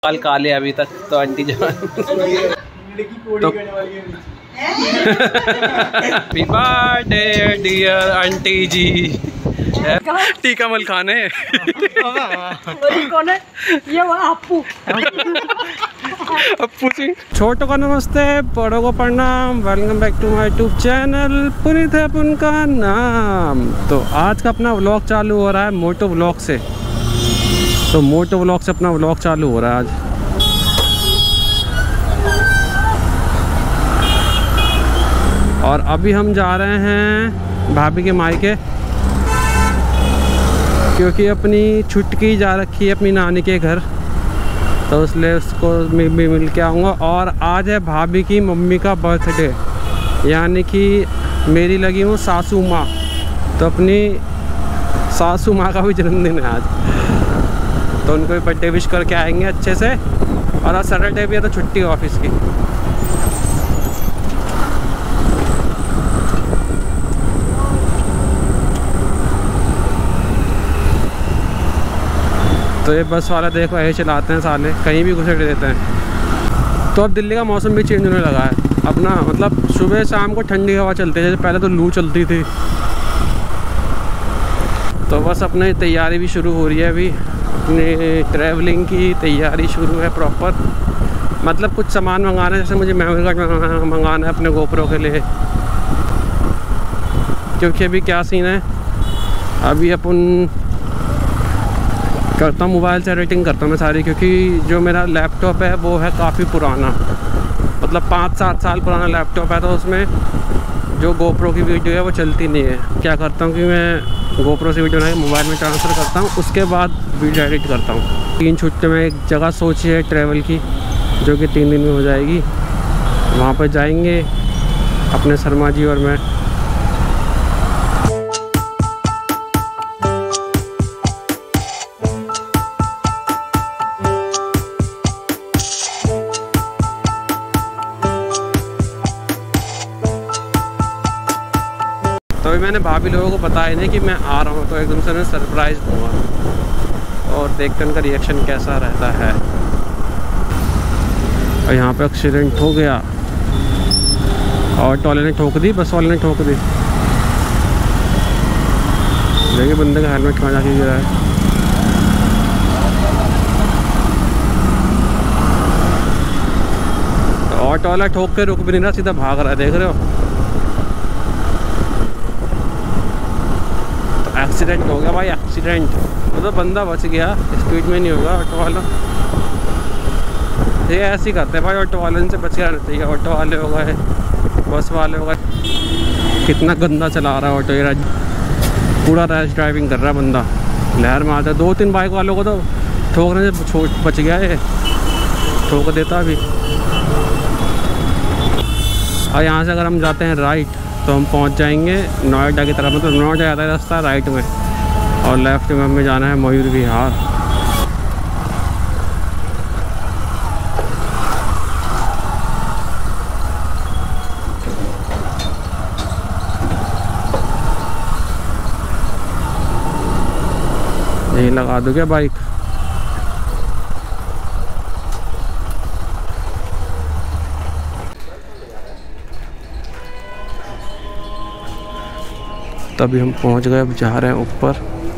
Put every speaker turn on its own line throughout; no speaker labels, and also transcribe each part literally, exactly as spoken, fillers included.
बाल काले अभी तक तो आंटी जान तो happy birthday dear aunty ji. टीका मल खाने
कौन है ये? वो अप्पू
अप्पू जी। छोटों का नमस्ते, बड़ों को प्रणाम। Welcome back to my YouTube channel Puneet है अपन का नाम। तो आज का अपना व्लॉग चालू हो रहा है मोटो व्लॉग से। तो मोटो व्लॉग से अपना व्लॉग चालू हो रहा है आज। और अभी हम जा रहे हैं भाभी के मायके, क्योंकि अपनी छुटकी जा रखी है अपनी नानी के घर, तो इसलिए उसको मैं भी मिल के आऊँगा। और आज है भाभी की मम्मी का बर्थडे, यानी कि मेरी लगी हूँ सासू माँ, तो अपनी सासू माँ का भी जन्मदिन है आज, तो उनको भी बर्थडे विश करके आएंगे अच्छे से। और आज सैटरडे भी है तो छुट्टी ऑफिस की। तो ये बस वाला देखो ऐसे चलाते हैं साले, कहीं भी घुसेड़ देते हैं। तो अब दिल्ली का मौसम भी चेंज होने लगा है अपना, मतलब सुबह शाम को ठंडी हवा चलती है, जैसे पहले तो लू चलती थी। तो बस अपनी तैयारी भी शुरू हो रही है, अभी अपनी ट्रैवलिंग की तैयारी शुरू है प्रॉपर। मतलब कुछ सामान मंगाना है, जैसे मुझे मेमोरी कार्ड मंगाना है अपने गोप्रो के लिए, क्योंकि अभी क्या सीन है, अभी अपन करता हूँ मोबाइल से एडिटिंग करता हूँ मैं सारी, क्योंकि जो मेरा लैपटॉप है वो है काफ़ी पुराना, मतलब पाँच सात साल पुराना लैपटॉप है। तो उसमें जो गोप्रो की वीडियो है वो चलती नहीं है। क्या करता हूँ कि मैं गोप्रो से वीडियो बना के मोबाइल में ट्रांसफ़र करता हूँ, उसके बाद वीडियो एडिट करता हूँ। तीन छुट्टी में एक जगह सोची है ट्रैवल की, जो कि तीन दिन में हो जाएगी। वहाँ पर जाएंगे अपने शर्मा जी और मैं। तो अभी मैंने भाभी लोगों को बताया नहीं कि मैं आ रहा हूँ, तो एकदम से मैं सरप्राइज दूँगा और देखते हैं उनका रिएक्शन कैसा रहता है। और यहाँ पे एक्सीडेंट हो गया, ऑटो वाले ने ठोक दी, बस वाले ने ठोक दी। देखिए बंदे का हेलमेट कहाँ जाके गिरा है। तो ऑटो वाला ठोक के रुक भी नहीं रहा, सीधा भाग रहा है, देख रहे हो। एक्सीडेंट हो गया भाई, एक्सीडेंट। वो तो बंदा बच गया, स्पीड में नहीं होगा ऑटो वाला। ये ऐसे ही करते हैं भाई, ऑटो वाले से बच के रहना चाहिए। ऑटो वाले हो गए, बस वाले हो गए। कितना गंदा चला रहा है ऑटो, ये पूरा रैश ड्राइविंग कर रहा है बंदा, लहर में आता है। दो तीन बाइक वालों को तो ठोकने से छोड़ बच गया, ये ठोक देता अभी। और यहाँ से अगर हम जाते हैं राइट तो हम पहुंच जाएंगे नोएडा की तरफ, मतलब नोएडा ज़्यादा रास्ता राइट में, और लेफ्ट में हमें जाना है मयूर विहार। यहीं लगा दो क्या बाइक? तभी हम पहुंच गए, अब जा रहे हैं ऊपर।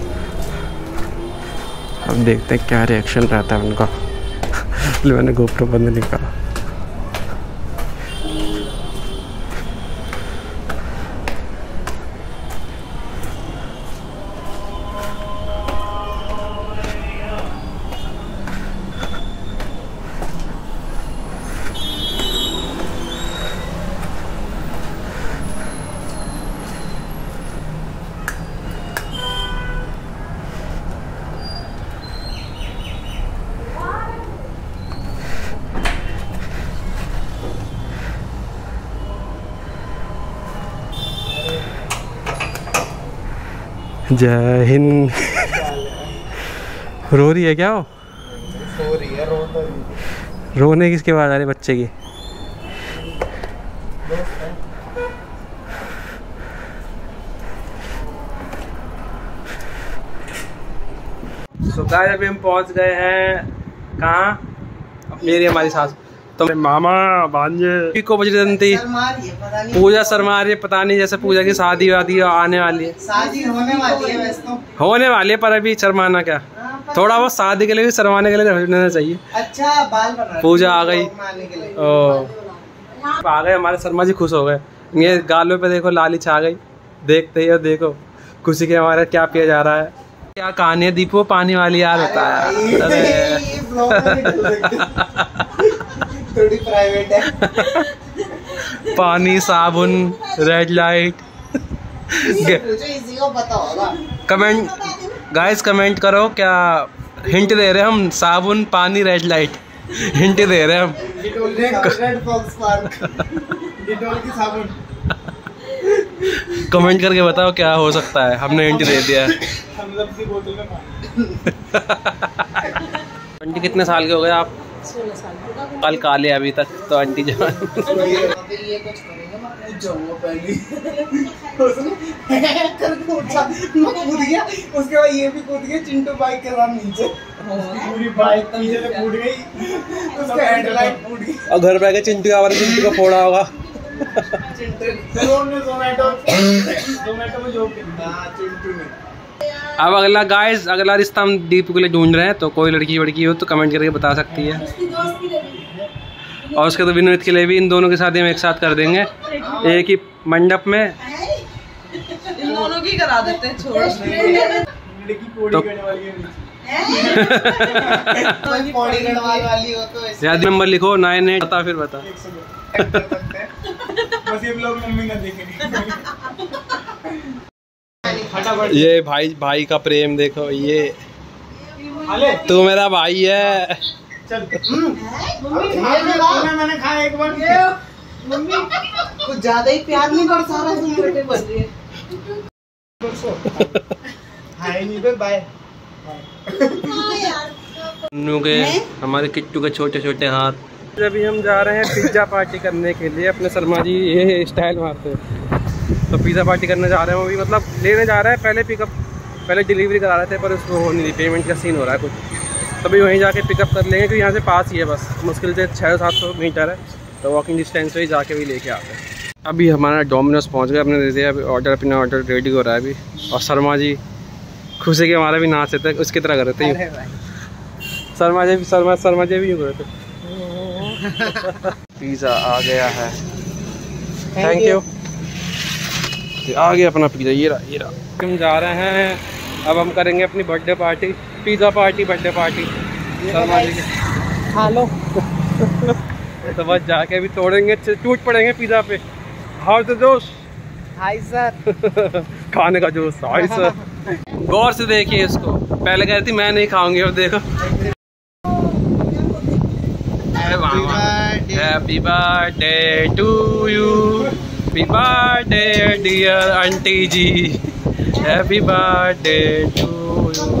अब देखते हैं क्या रिएक्शन रहता है उनका। मैंने गोप्रो बंद नहीं करा। जय हिंद। रो रही है क्या वो? सो रही है, रो तो रही। रोने किसके आवाज आ रही है? बच्चे की। सो गाइस अभी हम पहुंच गए हैं कहाँ? मेरी हमारी सास तो मामा भांजे को बज रही थी। पूजा शर्मा रही है, पता नहीं जैसे पूजा की शादी वादी आने वाली है। शादी होने वाली है वैसे तो होने वाली है, पर अभी शर्माना क्या, थोड़ा बहुत शादी के लिए भी शर्माने के लिए रहना चाहिए। अच्छा बाल बना पूजा आ गई, ओ आ गए हमारे शर्मा जी, खुश हो गए। ये गालों पे देखो लाली छा गई, देखते ही और देखो खुशी के हमारे क्या पिया जा रहा है। क्या कहानी है दीपू पानी वाली यार बताया। थोड़ी प्राइवेट है। पानी साबुन रेड लाइट इसी को पता होगा। कमेंट गाइस कमेंट करो, क्या हिंट दे रहे हम, साबुन पानी रेड लाइट हिंट दे रहे हम। कमेंट करके बताओ क्या हो सकता है, हमने हिंट दे दिया है। आंटी कितने साल के हो गए आप? सोलह साल। कल काले अभी तक तो आंटी जान। ये कुछ करेंगे मैं कूद जाऊंगा पहले। कूद गया, उसके बाद ये भी कूद गया, चिंटू बाइक के साथ नीचे, पूरी बाइक नीचे से फूट गई, उसका हेडलाइट फूट गई। और घर पे आके चिंटू का चिंटू का फोड़ा होगा। अब अगला गाइस, अगला रिश्ता हम दीपू के लिए ढूंढ रहे हैं, तो कोई लड़की वड़की हो तो कमेंट करके बता सकती है। और उसके तो विनोद के लिए भी इन दोनों की शादी हम एक साथ कर देंगे, एक ही मंडप में।
इन दोनों की करा देते हैं, छोड़।
तो याद नंबर लिखो नाइन एट, बता फिर बता। ये भाई भाई का प्रेम देखो, ये तू मेरा भाई है। चल मैंने खाया एक बार, मम्मी कुछ ज्यादा ही प्यार नहीं बरसा रहा है, बन रही है। हाय नहीं पे बाय। नन्नू के हमारे किट्टू के छोटे छोटे हाथ। अभी हम जा रहे हैं पिज्जा पार्टी करने के लिए, अपने शर्मा जी ये स्टाइल मारते हैं, तो पिज़्ज़ा पार्टी करने जा रहे हैं। वो भी मतलब लेने जा रहा है, पहले पिकअप पहले डिलीवरी करा रहे थे पर उसको हो नहीं रही, पेमेंट का सीन हो रहा है कुछ, तभी वहीं जाके पिकअप कर लेंगे क्योंकि यहाँ से पास ही है, बस मुश्किल से छः सात सौ मीटर है, तो वॉकिंग डिस्टेंस से ही जाके भी लेके आते हैं। अभी हमारा डोमिनोज पहुँच गया, अपने दे दिया, अभी ऑर्डर अपना ऑर्डर रेडी हो रहा है अभी। और शर्मा जी खुशी के हमारा भी नाच थे, उसकी तरह कर रहे थे शर्मा जी, शर्मा शर्मा जी भी यूँ कर रहे थे। पिज़्ज़ा आ गया है, थैंक यू। आ गया अपना पिज़्ज़ा, ये रहा ये रहा। हम जा रहे हैं, अब हम करेंगे अपनी birthday party, pizza party, birthday party Sharma ji की। खा लो। तो बस जाके अभी तोड़ेंगे, टूट पड़ेंगे पिज़्ज़ा पे। How the josh? Hi sir. खाने का जोश, हाय सर। गौर से देखिए इसको, पहले कह रही थी मैं नहीं खाऊंगी, अब देखो। Happy birthday to you, happy birthday dear aunty ji, happy birthday to you.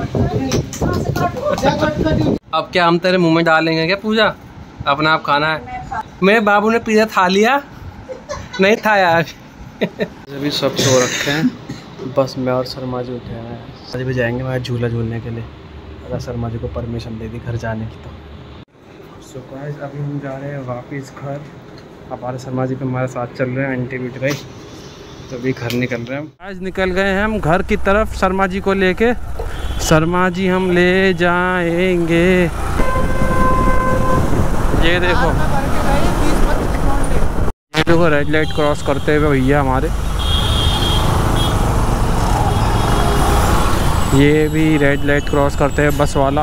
अब क्या हम तेरे मुंह में डालेंगे क्या पूजा? अपना आप खाना है। मेरे बाबू ने पिज़्ज़ा खा लिया नहीं था यार। अभी सब सो रखे हैं, बस मैं और शर्मा जी उठे हैं। आज भी जाएंगे वहाँ झूला झूलने के लिए, अगर शर्मा जी को परमिशन दे दी घर जाने की तो। सो गाइस अभी हम जा रहे हैं वापस घर। हमारे शर्मा जी पे हमारे साथ चल रहे हैं, आंटी भी उठ गई तो अभी घर निकल रहे हैं। आज निकल गए हैं हम घर की तरफ शर्मा जी को लेके। शर्मा जी हम ले जाएंगे, ये देखो ये देखो रेड लाइट क्रॉस करते हुए भैया हमारे, ये भी रेड लाइट क्रॉस करते हैं बस वाला।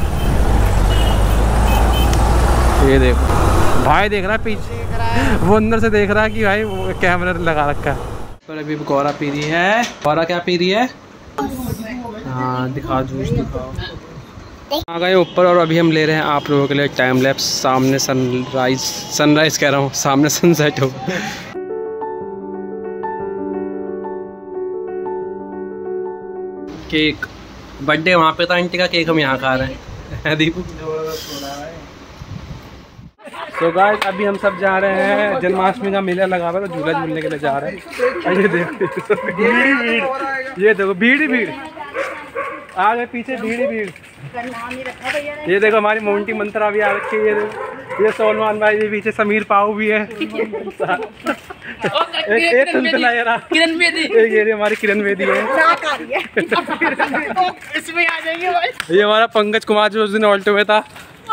ये देखो भाई देख रहा है पीछे, वो अंदर से देख रहा है कि भाई वो कैमरा लगा रखा है। पर अभी गौरा पी रही है। गौरा क्या पी रही है? हाँ दिखा, जूस दिखाओ। आ गए ऊपर और अभी हम ले रहे हैं आप लोगों के लिए टाइम लैप्स। सामने सनराइज सनराइज कह रहा हूँ, सामने सनसेट हो। केक बर्थडे वहाँ पे था आंटी का, केक हम यहाँ खा रहे हैं। दीपू तो गाइस अभी हम सब जा रहे हैं, जन्माष्टमी का मेला लगा हुआ है तो झूला झूलने के लिए जा रहे हैं। ये देखो ये देखो भीड़ ही भीड़। आ गए पीछे भीड़ ही भीड़। ये देखो हमारी मोंटी मंत्रा भी आ रखी है। ये ये सलमान भाई भी पीछे, समीर पाऊ भी है। एक एक सुनसला यार किरण बेदी, ये हमारी किरण बेदी है। इसमें आ जाएंगे भाई। ये हमारा पंकज कुमार जो उस दिन ऑल्टो में था।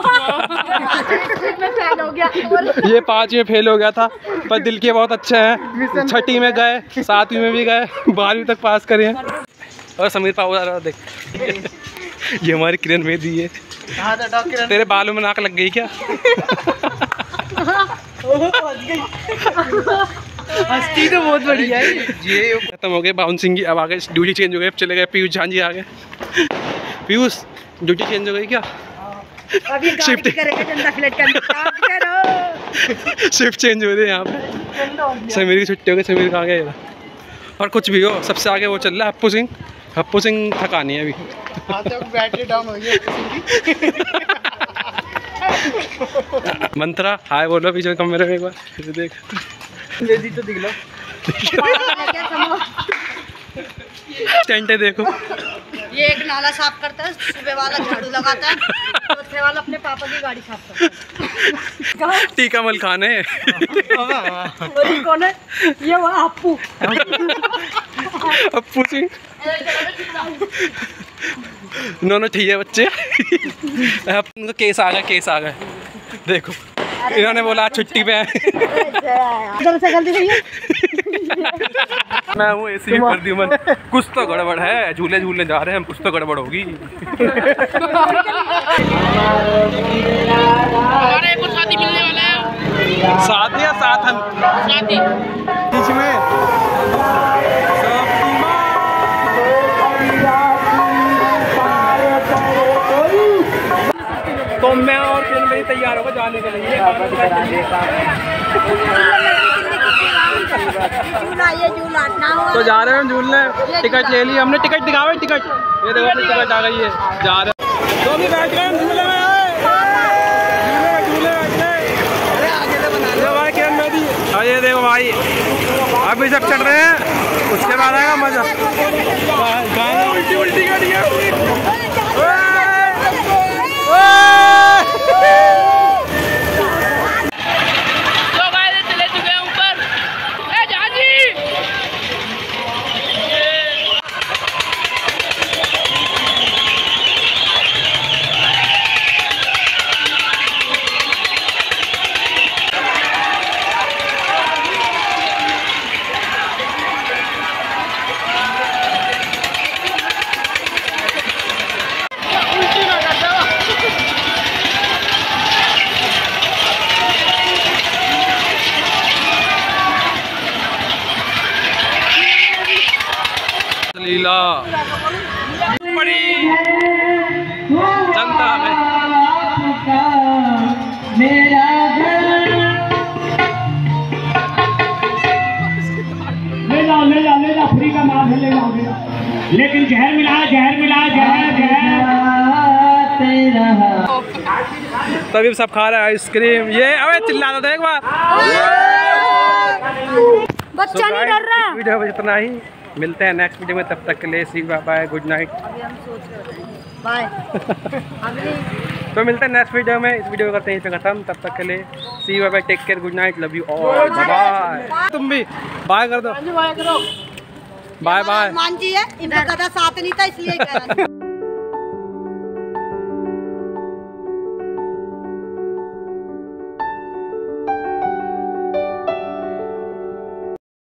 ये पाँच में फेल हो गया था, पर दिल के बहुत अच्छे हैं। छठी में गए, सातवीं में भी गए, बारहवीं तक पास करे हैं। और समीर पाऊ देख, ये हमारी किरण बेदी है। तेरे बालों में नाक लग गई क्या? हस्ती तो बहुत बढ़िया है। ये खत्म हो गए बाउंसिंग की, अब आगे ड्यूटी चेंज हो गई, चले गए पीयूष झांझी आ गए। पीयूष ड्यूटी चेंज हो गई क्या? शिफ्ट शिफ्ट चेंज हो रही है यहाँ पे। समीर की छुट्टी हो गई, समीर कहाँ गया? और कुछ भी हो, सबसे आगे वो चल रहा है हप्पू सिंह। हप्पू सिंह थकानी है अभी। बैटरी डाउन हो गई। मंत्रा हाय बोलो पीछे कमरे में एक बार देख। बेदी तो दिख लो। टेंट है देखो।
ये एक नाला साफ करता है, सुबह वाला झाड़ू लगाता है, दूसरे वाला अपने पापा की गाड़ी साफ करता है।
टीका मल खान है।
कौन है? ये वो अप्पू।
अप्पू सिंह। इन्होंने ठीक है बच्चे। उनका केस आ गया, केस आ गया देखो। इन्होंने बोला छुट्टी पे मैं वो ऐसी भी कर दी मन। कुछ तो गड़बड़ है, झूले झूलने जा रहे हैं हम, कुछ तो गड़बड़ होगी।
हमारे को शादी मिलने वाला है।
शादी या साथन?
शादी
बीच में तो मैं और फिर मेरी तैयार होगा जाने के लिए। तो जा रहे हैं झूलने। टिकट ले ली हमने, टिकट दिखाओ टिकट। ये देखो अपनी टिकट आ गई है, जा रहे हैं। तो भी बैठ गए हम झूले में। झूले बैठ गए भाई किरण बेदी। और ये देखो भाई अभी सब चढ़ रहे हैं, उसके बाद आएगा मजा। गाना उल्टी उल्टी कर दिया। लीला बड़ी जनता में मेरा ले जाओ ले जाओ ले जाओ, फ्री का माल है, ले जाओ ले जाओ। लेकिन जहर मिला जहर मिला जहर जहर तभी सब खा रहे हैं आइसक्रीम। ये अबे चिल्लाता था एक बार,
बच्चा नहीं डर रहा।
वीडियो में इतना ही, मिलते हैं नेक्स्ट वीडियो में, तब तक के लिए see bye bye, good night.
Bye.
तो मिलते हैं नेक्स्ट वीडियो में। इस वीडियो को करते हैं यहीं पे खत्म, तब तक के लिए see bye bye, take care, good night, love you all, bye. तुम भी बाय कर दो, बाय बाय।
मान जी है, इनका साथ नहीं था इसलिए